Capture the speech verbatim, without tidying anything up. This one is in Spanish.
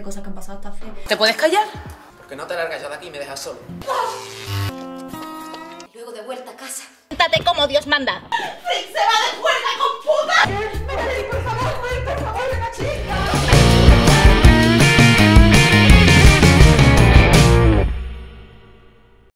cosas que han pasado está feo. ¿Te puedes callar? Porque no te largas ya de aquí y me dejas solo. Y luego de vuelta a casa. Siéntate como Dios manda.